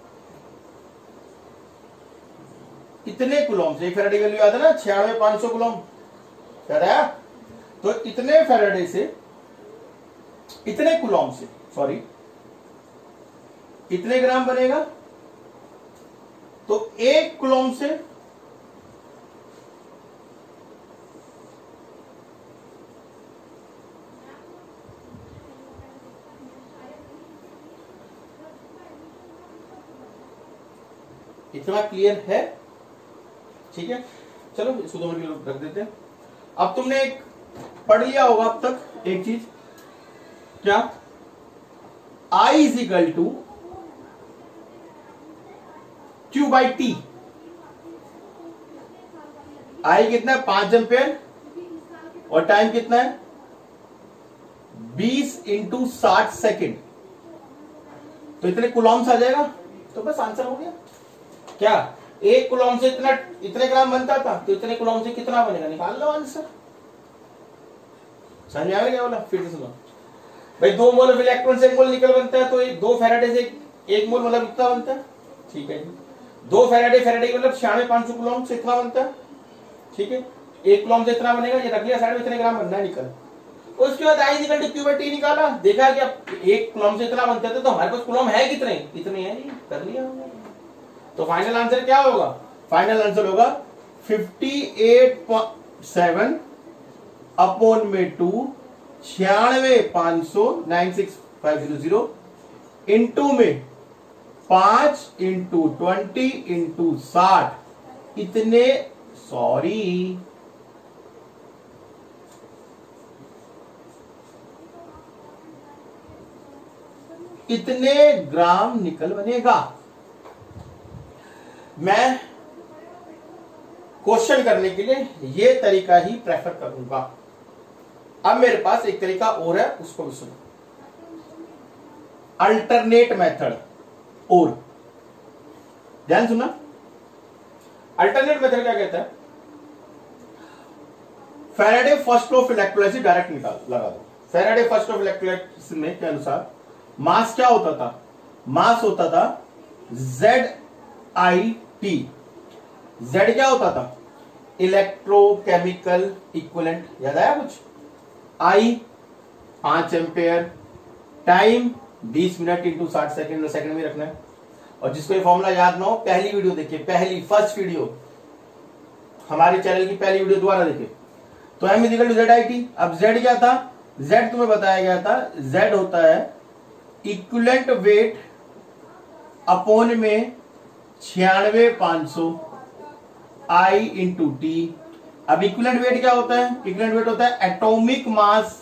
इतने कूलम से, 1 फैराडे की वैल्यू याद है ना, 96,500 कूलम याद है। तो इतने फैराडे से, इतने कूलम से, सॉरी, इतने ग्राम बनेगा। तो 1 कूलम से इतना क्लियर है? ठीक है, चलो इसको 2 मिनट रख देते हैं। अब तुमने एक पढ़ लिया होगा अब तक एक चीज, क्या? I is equal to Q by T. I कितना है? 5 एम्पेयर, और टाइम कितना है? 20 × 60 सेकेंड। तो इतने कूलम्स आ जाएगा, तो बस आंसर हो गया। क्या 1 कूलम से इतने ग्राम बनता था, तो इतने कूलम से कितना बनेगा, निकाल लो आंसर। समझ में आ गया? बोला फिर से सुनो भाई, 2 मोल ऑफ इलेक्ट्रॉन से 1 मोल निकल बनता है, तो 2 फैराडे से 1 मोल मतलब इतना बनता है। ठीक है जी, 2 फैराडे की मतलब 96,500 कूलम से इतना बनता है। ठीक है, 1 कूलम से इतना बनेगा, ये रख लिया साइड में, इतने ग्राम बनना है, निकल। उसके बाद I equal to Q by T निकाला, देखा कि अब 1 कूलम से इतना बनता है, तो हमारे पास कूलम है कितने? इतने हैं जी, कर लिया। तो फाइनल आंसर क्या होगा? फाइनल आंसर होगा 58.7 अपॉन में 2, 96,500 96500 इंटू में 5 × 20 × 60 इतने, सॉरी, इतने ग्राम निकल बनेगा। मैं क्वेश्चन करने के लिए ये तरीका ही प्रेफर करूंगा। अब मेरे पास एक तरीका और है, उसको भी सुनो। अल्टरनेट मेथड, और ध्यान सुना। अल्टरनेट मेथड क्या कहता है? Faraday first law of electrolysis direct निकाल लगा दो। Faraday first law of electrolysis में के अनुसार मास क्या होता था? मास होता था ZIT। Z क्या होता था? इलेक्ट्रोकेमिकल इक्विवेलेंट, याद आया कुछ? I 5 ampere, time 20 minute × 60 second, second में रखना है। और जिसको ये फॉर्मूला याद ना हो, पहली वीडियो देखिए, फर्स्ट वीडियो, हमारे चैनल की पहली वीडियो दोबारा देखिए। तो M is equal to ZIT। अब Z क्या था? Z तुम्हें बताया गया था, Z होता है इक्विवेलेंट वेट अपॉन में 96,500 I × T। अब इक्विवेलेंट वेट क्या होता है? इक्विवेलेंट वेट होता है atomic mass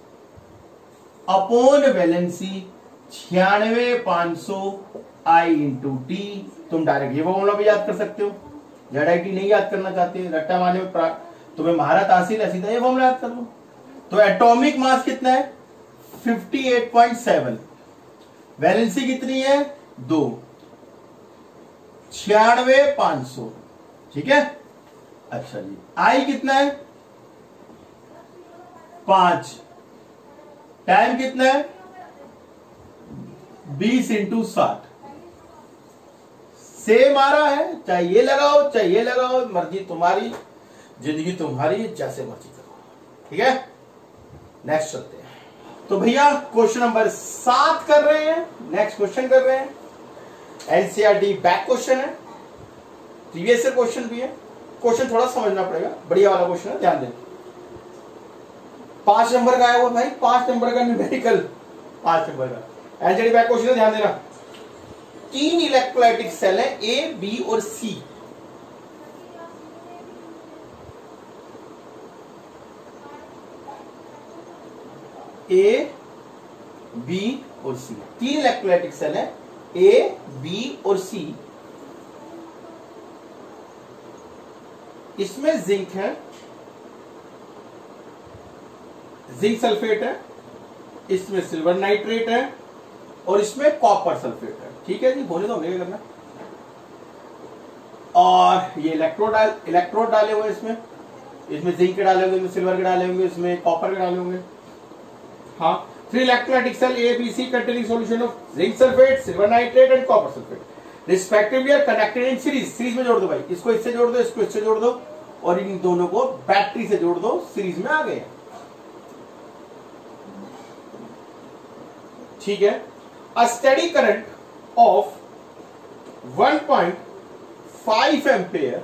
upon valency 96,500 I × T। तुम डायरेक्ट ये फॉर्मूला भी याद कर सकते हो। ZIT नहीं याद करना चाहते, रट्टा मारने में तुम्हें महारत हासिल है, सीधा ये फॉर्मूला याद कर लो। तो एटॉमिक मास कितना है? 58.7। वैलेंसी कितनी है? 2, 96,500। ठीक है, अच्छा जी। I कितना है? 5। टाइम कितना है? 20 × 60। सेम आ रहा है, चाहे ये लगाओ चाहे ये लगाओ, मर्जी तुम्हारी, जिंदगी तुम्हारी, जैसे मर्जी करो। ठीक है, नेक्स्ट चलते हैं। तो भैया क्वेश्चन नंबर 7 कर रहे हैं, नेक्स्ट क्वेश्चन कर रहे हैं। एनसीईआरटी बैक क्वेश्चन है, प्रीवियस ईयर क्वेश्चन भी है। क्वेश्चन थोड़ा समझना पड़ेगा, बढ़िया वाला क्वेश्चन है, ध्यान दें। 5 नंबर का आया हुआ भाई, 5 नंबर का न्यूमेरिकल, 5 नंबर का एनसीईआरटी बैक क्वेश्चन है, ध्यान देना। 3 इलेक्ट्रोलाइटिक सेल है, A, B और C। A, B और C, 3 इलेक्ट्रोलाइटिक सेल है, A, B और C। इसमें जिंक है, जिंक सल्फेट है, इसमें सिल्वर नाइट्रेट है, और इसमें कॉपर सल्फेट है। ठीक है जी, होने दो, मेरे करना। और ये इलेक्ट्रोड डाले हुए इसमें, इसमें जिंक के डाले होंगे, इसमें सिल्वर के डाले होंगे, इसमें कॉपर के डाले होंगे। हाँ, 3 electrolytic cell A, B, C containing solution of zinc sulfate, silver nitrate and copper sulfate respectively are connected in series। Series में जोड़ दो भाई, इसको इससे जोड़ दो, इसको इससे जोड़ दो और इन दोनों को बैटरी से जोड़ दो, सीरीज में आ गए। ठीक है। A steady current of 1.5 ampere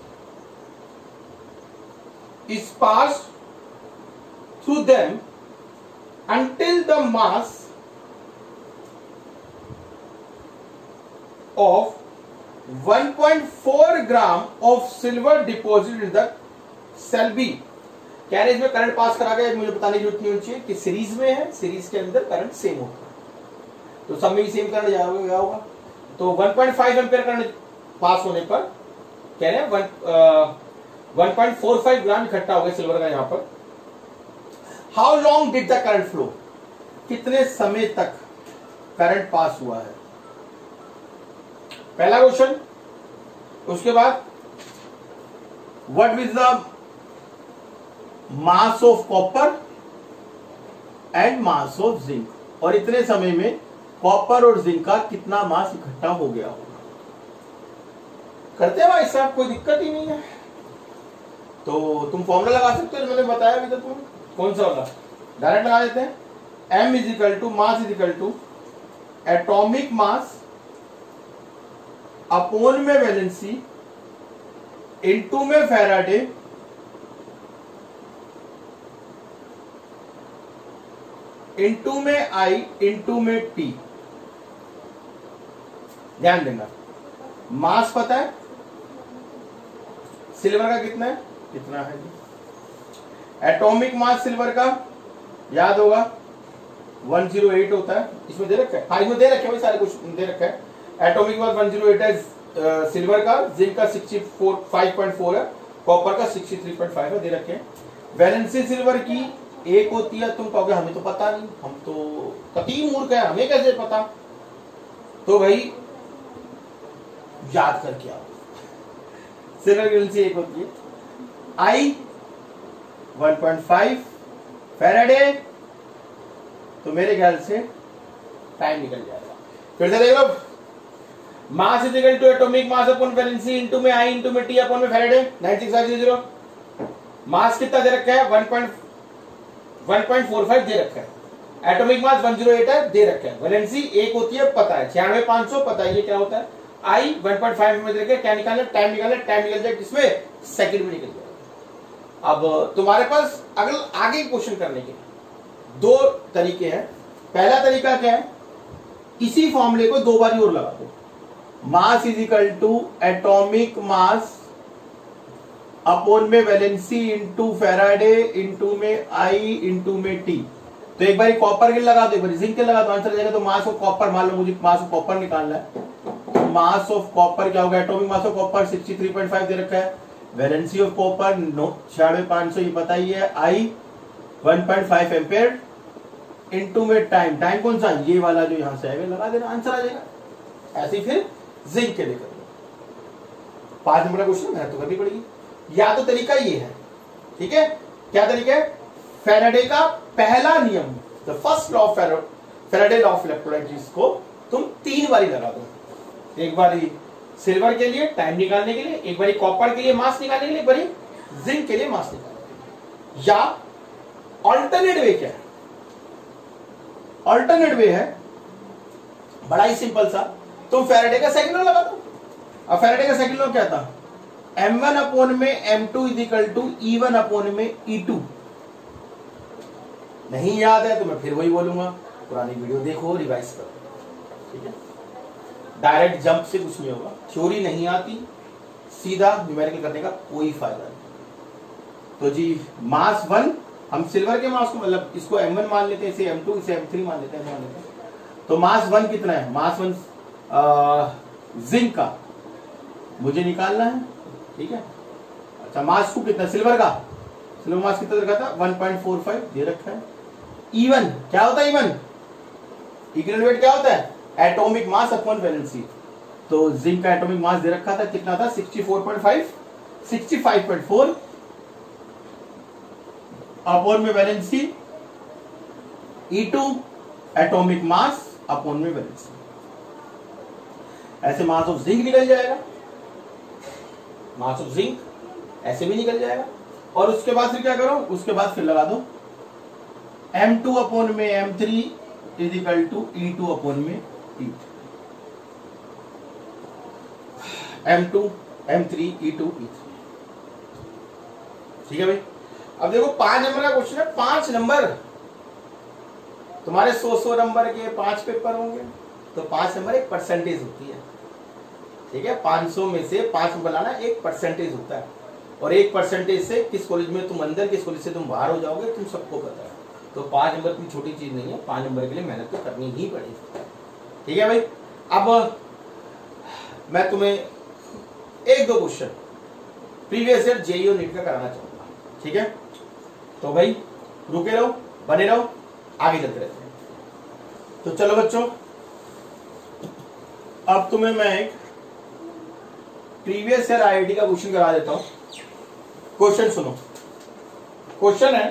is passed through them until the mass of 1.4 gram of silver deposited in the cell B। कह रहे इसमें करंट पास करा गया, मुझे बताने की जरूरत नहीं होनी चाहिए कि सीरीज में है, सीरीज के अंदर करंट सेम होता है, तो सब में भी सेम करंट क्या होगा। तो 1.5 एम्पियर करंट पास होने पर कह रहे हैं 1.45 ग्राम इकट्ठा हो गया सिल्वर का। यहां पर how long did the current flow, कितने समय तक करंट पास हुआ है, पहला क्वेश्चन। उसके बाद what is the mass of copper and mass of zinc, और इतने समय में कॉपर और जिंक का कितना मास इकट्ठा हो गया होगा। करते हैं भाई साहब, कोई दिक्कत ही नहीं है। तो तुम फॉर्मूला लगा सकते हो, मैंने बताया अभी तक। तुम कौन सा वाला डायरेक्ट लगा देते हैं। M is equal to mass is equal to atomic mass upon में वैलेंसी इनटू में फैराडे इनटू में I इनटू में T। ध्यान देना, मास पता है सिल्वर का कितना है, कितना है जी। एटॉमिक मास सिल्वर का याद होगा 108 होता है, इसमें दे रखा है। हाँ, इसमें दे रखे भाई, सारे कुछ दे रखा है। एटॉमिक मास 108 है सिल्वर का, जिंक का 65.4 है, कॉपर का 63.5 है, दे रखे हैं। वैलेंसी सिल्वर की 1 होती है। तुम कहोगे हमें तो पता नहीं, हम तो कतई मूर्ख है, हमें कैसे पता। तो भाई याद करके आओ, सिल्वर की वैलेंसी 1 होती है। I 1.5 फैराडे, तो मेरे ख्याल से टाइम निकल जाएगा। फिर से देख लो, mass is equal to atomic mass upon valency into में I इनटू में T अपॉन में फैराडे 96500। मास कितना दे रखा है 1.45 दे रखा है। एटॉमिक मास 108 है, दे रखा है। वैलेंसी 1 होती है, पता है 96500, पता है ये क्या होता है। I 1.5 में दे रखा है, क्या निकालना, टाइम निकालना, टाइम निकल जाए किसमें, सेकंड में निकल जाएगा। अब तुम्हारे पास अगले आगे क्वेश्चन करने के 2 तरीके हैं। पहला तरीका क्या है, इसी फॉर्मूले को 2 बार और लगा दो। Mass is equal to atomic mass upon में वैलेंसी इंटू फैराडे इंटू में I इंटू में T। तो एक बार कॉपर के लगा दो, एक बार जिंक के लगा दो, आंसर आ जाएगा। तो मास ऑफ कॉपर, मान लो मुझे मास ऑफ कॉपर निकालना है, तो मास ऑफ कॉपर क्या होगा, एटॉमिक मास ऑफ कॉपर 63.5 दे रखा है। वैलेंसी ऑफ कॉपर 96500 ये पता ही है। I 1.5 एम्पेयर इनटू में टाइम, टाइम कौन सा, ये वाला जो यहां से है, लगा देना, आंसर आ जाएगा। ऐसे फिर जिंक के लिए कर लो। 5 नंबर का क्वेश्चन है तो करनी पड़ेगी। या तो तरीका ये है, ठीक है। क्या तरीका है, फैराडे का पहला नियम, the first law of Faraday law of electrolyte, जिसको तुम 3 बारी लगा दो। एक बारी सिल्वर के लिए टाइम निकालने के लिए, एक बारी कॉपर के लिए मास निकालने के लिए, एक बारी जिंक के लिए मास निकालने के लिए। या ऑल्टरनेट वे क्या है, ऑल्टरनेट वे है बड़ा ही सिंपल सा, तुम फैराडे का सेकंड लॉ लगा दो। अब फैराडे का सेकंड लॉ क्या था, M1 अपॉन में M2 is equal to E1 upon में E2। नहीं याद है तो मैं फिर वही बोलूंगा, पुरानी वीडियो देखो, रिवाइज करो, ठीक है। डायरेक्ट जंप से कुछ नहीं होगा, थ्योरी नहीं आती, सीधा न्यूमेरिकल करने का कोई फायदा नहीं। तो जी मास 1, हम सिल्वर के मास को मतलब इसको M1 मान लेते हैं, इसे M2, इसे M3 मान लेते हैं, तो मास 1 कितना है, मास 1 जिंक का मुझे निकालना है, ठीक है। अच्छा मास 2 कितना, सिल्वर का, सिल्वर मास कितना रखा था 1.45 दे रखा है। E1 क्या होता है, E1 इक्विवेलेंट वेट क्या होता है, एटॉमिक मास अपॉन वैलेंसी। तो जिंक का एटॉमिक मास दे रखा था, कितना था 65.4, अपॉन में valency, E2 atomic mass upon में वैलेंसी। ऐसे मास ऑफ जिंक निकल जाएगा, मास ऑफ जिंक ऐसे भी निकल जाएगा। और उसके बाद फिर क्या करो, उसके बाद फिर लगा दो M2 अपॉन में M3 is equal to E2 upon में E3, M2 M3 E2 E3। ठीक है भाई। अब देखो 5 नंबर का क्वेश्चन है, 5 नंबर तुम्हारे 100 नंबर के 5 पेपर होंगे, तो 5 नंबर एक परसेंटेज होती है। ठीक है, 500 में से 5 नंबर लाना एक परसेंटेज होता है, और एक परसेंटेज से किस कॉलेज में तुम अंदर, किस कॉलेज से तुम बाहर हो जाओगे तुम सबको पता है। तो 5 नंबर की छोटी चीज नहीं है, 5 नंबर के लिए मेहनत तो करनी ही पड़ेगी। ठीक है भाई। अब मैं तुम्हें एक दो क्वेश्चन प्रीवियस ईयर जेईई और नीट का कराना चाहूंगा। ठीक है, तो भाई रुके रहो, बने रहो, आगे चलते रहते हैं। तो चलो बच्चों, अब तुम्हें मैं एक प्रीवियस ईयर आईआईटी का क्वेश्चन करा देता हूं। क्वेश्चन सुनो, क्वेश्चन है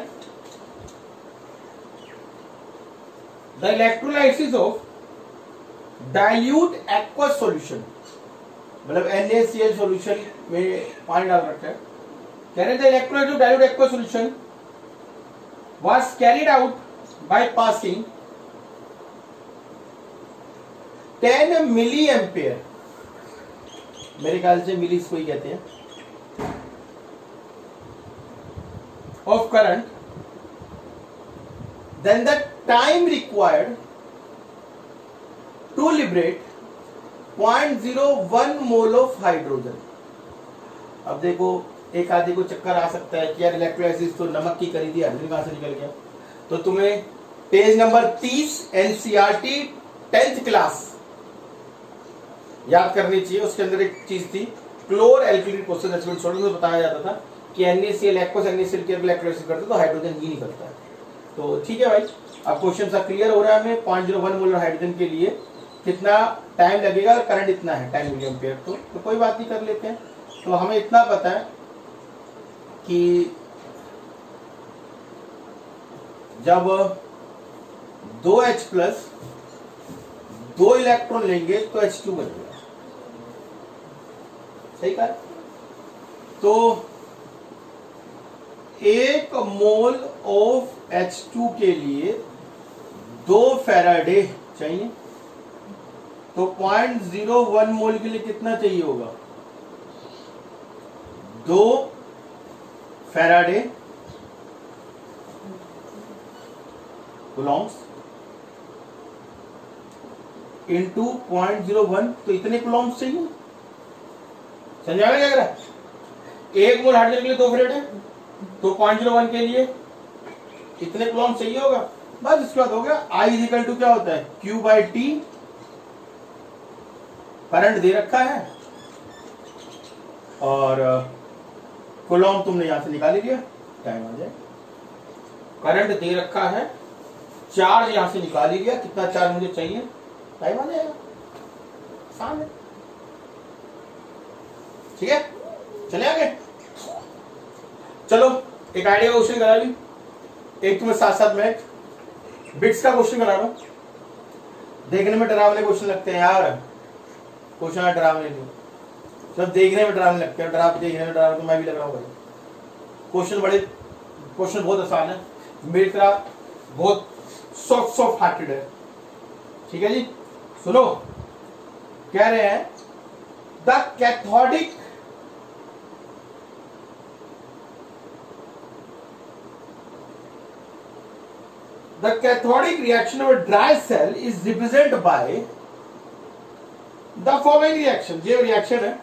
the electrolysis of dilute aqueous solution, मतलब NaCl सॉल्यूशन में पानी डाल रखा है। कह रहे थे electrolysis of dilute aqueous solution was carried out by passing 10 milli ampere, मेरे ख्याल से मिली इसको ही कहते हैं, of current, then the time required to liberate 0.01 mole of hydrogen। अब देखो एक आदमी को चक्कर आ सकता है कि यार इलेक्ट्रोलाइसिस तो नमक की करी थी, हाइड्रोजन कहां से निकल गया। तो तुम्हें page number 30 NCERT 10th class याद करनी चाहिए। उसके अंदर एक चीज थी chlor alkali process experiment solution में बताया जाता था कि NaCl एक्वस NaCl के इलेक्ट्रोलाइसिस करते तो हाइड्रोजन ही निकलता है। तो ठीक है भाई, अब क्वेश्चन सा क्लियर हो रहा है हमें। 0.01 मोलर हाइड्रोजन के लिए कितना टाइम लगेगा, करंट इतना है 10 मिली एम्पियर। तो कोई बात नहीं, कर लेते हैं। तो हमें इतना पता है कि जब 2H प्लस 2 इलेक्ट्रॉन लेंगे तो H2 बनेगा। सही कहा। तो 1 मोल ऑफ H2 के लिए 2 फैराडे चाहिए। तो 0.01 मोल के लिए कितना चाहिए होगा, 2 फैराडे कूलॉम्स इंटू 0.01, तो इतने कूलॉम्स चाहिए। समझा क्या कह रहा है? 1 मोल हाइड्रोजन के लिए 2 फैराडे, तो 0.01 के लिए इतने कूलॉम्स चाहिए होगा। बस इसके बाद हो गया। I इक्वल टू क्या होता है, Q/T। करंट दे रखा है और कूलॉम तुमने यहां से निकाल लिया, टाइम आ जाए। करंट दे रखा है, चार्ज यहां से निकाल लिया, कितना चार्ज मुझे चाहिए, टाइम आ जाएगा। आसान है। ठीक है, चले आगे। चलो एक आइडिया का क्वेश्चन करा ली, एक तुम्हें 7-7 मिनट बिट्स का क्वेश्चन करा लो। देखने में डरावने क्वेश्चन लगते हैं यार, क्वेश्चन डरावने नहीं, सब देखने में डरावने लगते हैं। देखने में डरावने, तो मैं भी लग रहा हूँ भाई। क्वेश्चन बहुत आसान है, मेरी तरह बहुत सॉफ्ट हार्टेड है। ठीक है जी, सुनो। कह रहे हैं the cathodic reaction of a dry cell is represented by the following reaction। ये रिएक्शन है,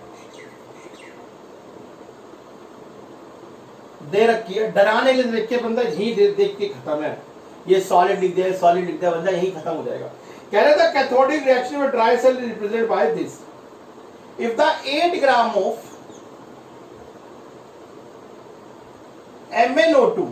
दे रखी है, डराने के लिए देख के बंदा यही देख के खत्म है। ये सॉलिड लिख दिया, सॉलिड लिख दिया, बंदा यही खत्म हो जाएगा। कह रहे था कैथोडिक रिएक्शन में dry cell is represented by this. If the 8 gram of MnO2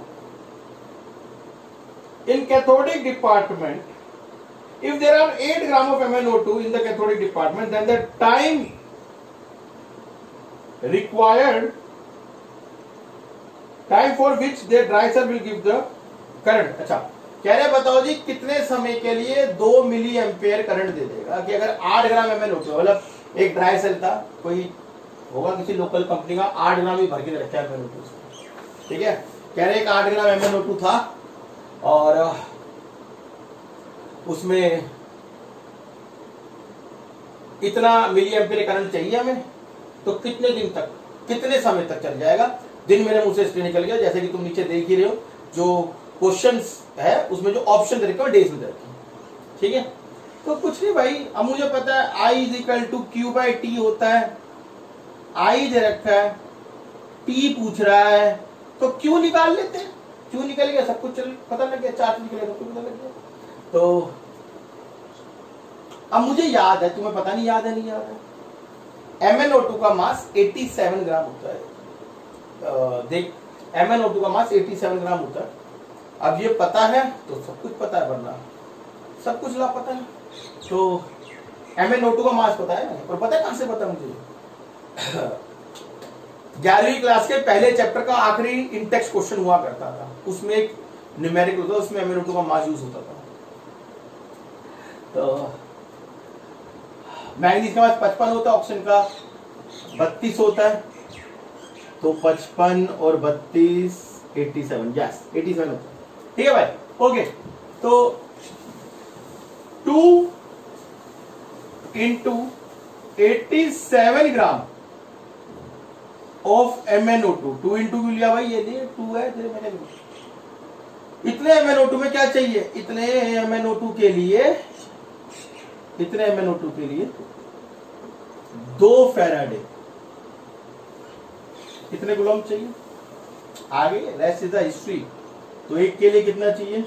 in cathodic department, if there are 8 gram of MnO2 in the cathodic department, then the time required time for which the dry cell will give the current. अच्छा, कह रहे बताओ जी कितने समय के लिए 2 मिली ampere current दे देगा। कि अगर 8 ग्राम MnO2, मतलब एक ड्राई सेल था, कोई होगा किसी लोकल कंपनी का, 8 ग्राम ही भर के रखा है MnO2, ठीक है। कह रहे 8 ग्राम MnO2 था और उसमें इतना मिली एम्पेयर करंट चाहिए हमें, तो कितने दिन तक, कितने समय तक चल जाएगा। दिन मेरे मुंह से इसलिए निकल गया, जैसे कि तुम नीचे देख ही रहे हो, जो क्वेश्चंस है उसमें जो ऑप्शन दे रखे हैं डेज में दे रखे हैं, ठीक है। तो कुछ नहीं भाई, अब मुझे पता है I = Q/T होता है, I दे रखा है, T पूछ रहा है, तो Q निकाल लेते हैं। Q निकल गया, सब कुछ चल पता लग गया, चार्ज निकल गया, सब कुछ पता लग गया। तो अब मुझे याद है, तुम्हें पता नहीं याद है नहीं याद है, MnO2 का मास 87 ग्राम होता है। देख, MnO2 का मास 87 ग्राम होता है। अब ये पता है तो सब कुछ पता है, वरना सब कुछ लापता है। तो MnO2 का मास पता है, और पता है कहां से पता है मुझे 11वीं क्लास के पहले चैप्टर का आखिरी इंटेक्स क्वेश्चन हुआ करता था, उसमें एक न्यूमेरिकल होता, उसमें MnO2 का मास यूज होता था। तो मैग्नीज के पास 55 होता है, ऑक्सीजन का 32 होता है, तो 55 और 32 87, यस 87 होता है, ठीक है भाई। ओके, तो 2 × 87 ग्राम ऑफ MnO2, 2 × क्यों लिया भाई, ये लिए 2 है तेरे, मैंने इतने MnO2 में क्या चाहिए, इतने MnO2 के लिए 2 फैराडे, इतने कूलम्ब चाहिए। आगे रेस्ट इज द हिस्ट्री। तो एक के लिए कितना चाहिए,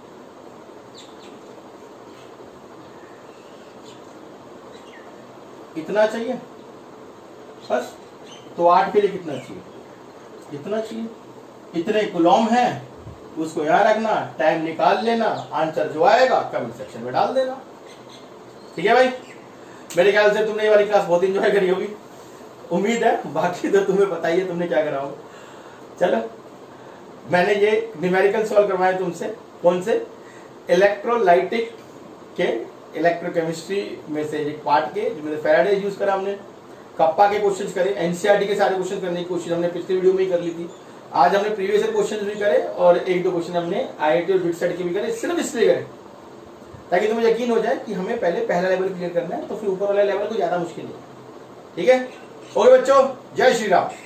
इतना चाहिए बस। तो 8 के लिए कितना चाहिए, इतना चाहिए। इतने कूलम्ब है, उसको याद रखना, टाइम निकाल लेना, आंसर जो आएगा कमेंट सेक्शन में डाल देना, ठीक है भाई। मेरे ख्याल से तुमने ये वाली क्लास बहुत इंजॉय करी होगी, उम्मीद है। बाकी तो तुम्हें पता ही है तुमने क्या करा होगा। चलो, मैंने ये न्यूमेरिकल सॉल्व करवाए तुमसे, कौन से, इलेक्ट्रोलाइटिक के इलेक्ट्रोकेमिस्ट्री में से एक पार्ट के, जिसमें फैराडे यूज करा हमने, कप्पा के क्वेश्चंस करे, एनसीईआरटी के सारे क्वेश्चन करने की कोशिश हमने पिछले वीडियो में ही कर ली थी। आज हमने प्रीवियस ईयर क्वेश्चन भी करे और 1-2 क्वेश्चन हमने IIT और बिटसेट के भी करे, सिर्फ इसलिए करे ताकि तुम्हें यकीन हो जाए कि हमें पहले पहला लेवल क्लियर करना है, तो फिर ऊपर वाला लेवल को ज्यादा मुश्किल है, ठीक है। ओके बच्चों, जय श्री राम।